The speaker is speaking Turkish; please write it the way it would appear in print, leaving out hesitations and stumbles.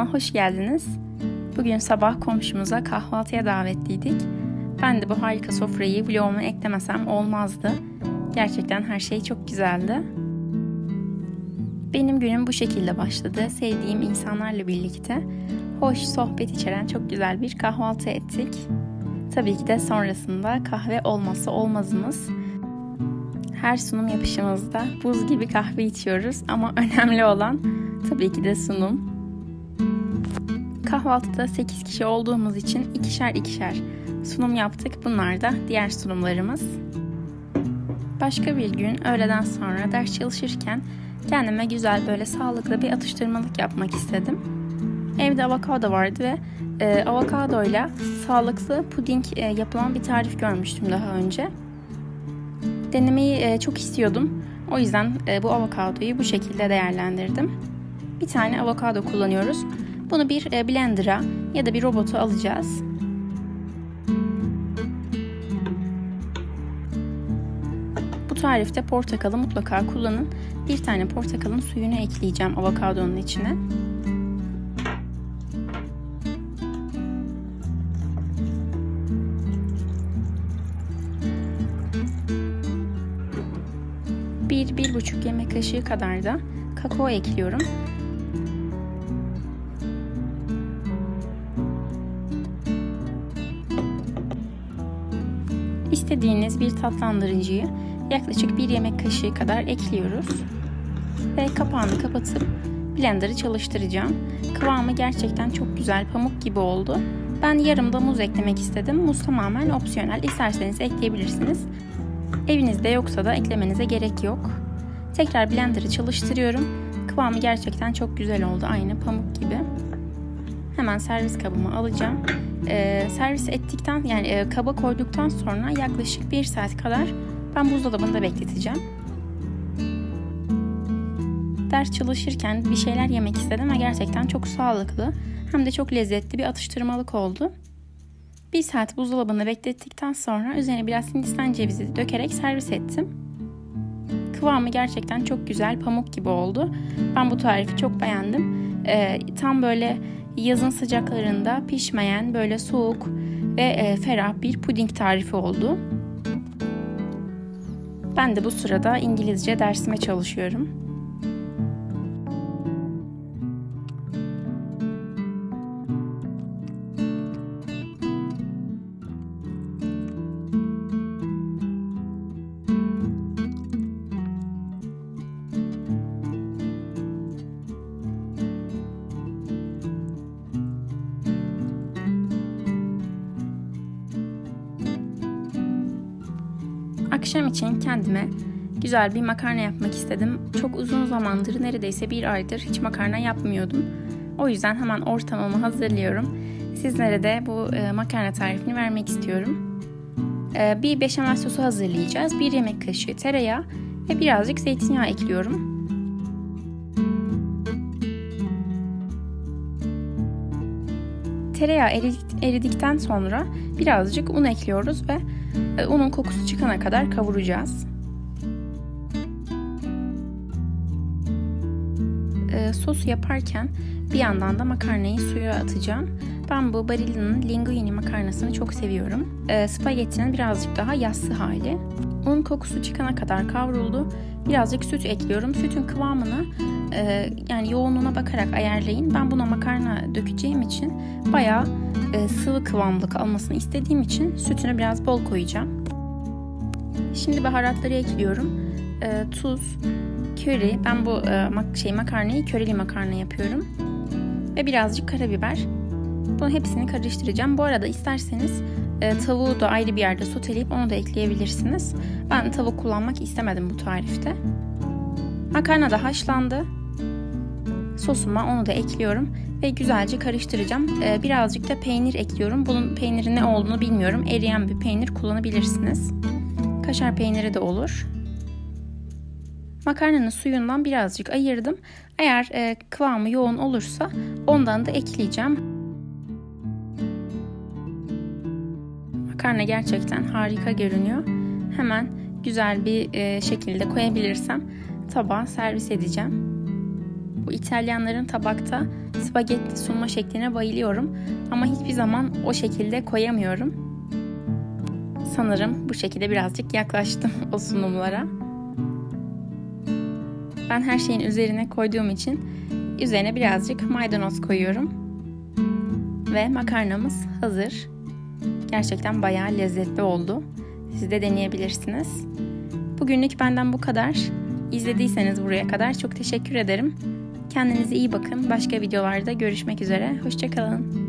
hoş geldiniz. Bugün sabah komşumuza kahvaltıya davetliydik. Ben de bu harika sofrayı vloguma eklemesem olmazdı. Gerçekten her şey çok güzeldi. Benim günüm bu şekilde başladı. Sevdiğim insanlarla birlikte hoş sohbet içeren çok güzel bir kahvaltı ettik. Tabii ki de sonrasında kahve olmazsa olmazımız. Her sunum yapışımızda buz gibi kahve içiyoruz ama önemli olan tabii ki de sunum. Kahvaltıda 8 kişi olduğumuz için ikişer sunum yaptık. Bunlar da diğer sunumlarımız. Başka bir gün öğleden sonra ders çalışırken kendime güzel böyle sağlıklı bir atıştırmalık yapmak istedim. Evde avokado vardı ve avokadoyla sağlıklı puding yapılan bir tarif görmüştüm daha önce. Denemeyi çok istiyordum. O yüzden bu avokadoyu bu şekilde değerlendirdim. Bir tane avokado kullanıyoruz. Bunu bir blender'a ya da bir robota alacağız. Bu tarifte portakalı mutlaka kullanın. Bir tane portakalın suyunu ekleyeceğim avokadonun içine. Bir buçuk yemek kaşığı kadar da kakao ekliyorum. İstediğiniz bir tatlandırıcıyı yaklaşık bir yemek kaşığı kadar ekliyoruz. Ve kapağını kapatıp blender'ı çalıştıracağım. Kıvamı gerçekten çok güzel, pamuk gibi oldu. Ben yarım da muz eklemek istedim. Muz tamamen opsiyonel. İsterseniz ekleyebilirsiniz. Evinizde yoksa da eklemenize gerek yok. Tekrar blender'ı çalıştırıyorum. Kıvamı gerçekten çok güzel oldu. Aynı pamuk gibi. Hemen servis kabıma alacağım. Servis ettikten kaba koyduktan sonra yaklaşık 1 saat kadar ben buzdolabında bekleteceğim. Ders çalışırken bir şeyler yemek istedim ve gerçekten çok sağlıklı hem de çok lezzetli bir atıştırmalık oldu. 1 saat buzdolabında beklettikten sonra üzerine biraz Hindistan cevizi dökerek servis ettim. Kıvamı gerçekten çok güzel, pamuk gibi oldu. Ben bu tarifi çok beğendim. Tam böyle yazın sıcaklarında pişmeyen, böyle soğuk ve ferah bir puding tarifi oldu. Ben de bu sırada İngilizce dersime çalışıyorum. Akşam için kendime güzel bir makarna yapmak istedim. Çok uzun zamandır, neredeyse 1 aydır hiç makarna yapmıyordum. O yüzden hemen ortamımı hazırlıyorum. Sizlere de bu makarna tarifini vermek istiyorum. Bir beşamel sosu hazırlayacağız. 1 yemek kaşığı tereyağı ve birazcık zeytinyağı ekliyorum. Tereyağı eridikten sonra birazcık un ekliyoruz ve unun kokusu çıkana kadar kavuracağız. Sosu yaparken bir yandan da makarnayı suya atacağım. Ben bu Barilla'nın linguine makarnasını çok seviyorum. Spagettinin birazcık daha yassı hali. Un kokusu çıkana kadar kavruldu. Birazcık süt ekliyorum. Sütün kıvamını yoğunluğuna bakarak ayarlayın. Ben buna makarna dökeceğim için bayağı sıvı kıvamlık almasını istediğim için sütünü biraz bol koyacağım. Şimdi baharatları ekliyorum. Tuz, köri. Ben bu makarnayı körili makarna yapıyorum. Ve birazcık karabiber. Bunu hepsini karıştıracağım. Bu arada isterseniz tavuğu da ayrı bir yerde soteleyip onu da ekleyebilirsiniz. Ben tavuk kullanmak istemedim bu tarifte. Makarna da haşlandı. Sosuma onu da ekliyorum ve güzelce karıştıracağım. Birazcık da peynir ekliyorum. Bunun peyniri ne olduğunu bilmiyorum. Eriyen bir peynir kullanabilirsiniz. Kaşar peyniri de olur. Makarnanın suyundan birazcık ayırdım. Eğer kıvamı yoğun olursa ondan da ekleyeceğim. Makarna gerçekten harika görünüyor. Hemen güzel bir şekilde koyabilirsem tabağa servis edeceğim. Bu İtalyanların tabakta spagetti sunma şekline bayılıyorum ama hiçbir zaman o şekilde koyamıyorum. Sanırım bu şekilde birazcık yaklaştım o sunumlara. Ben her şeyin üzerine koyduğum için üzerine birazcık maydanoz koyuyorum. Ve makarnamız hazır. Gerçekten bayağı lezzetli oldu. Siz de deneyebilirsiniz. Bugünlük benden bu kadar. İzlediyseniz buraya kadar çok teşekkür ederim. Kendinize iyi bakın. Başka videolarda görüşmek üzere. Hoşça kalın.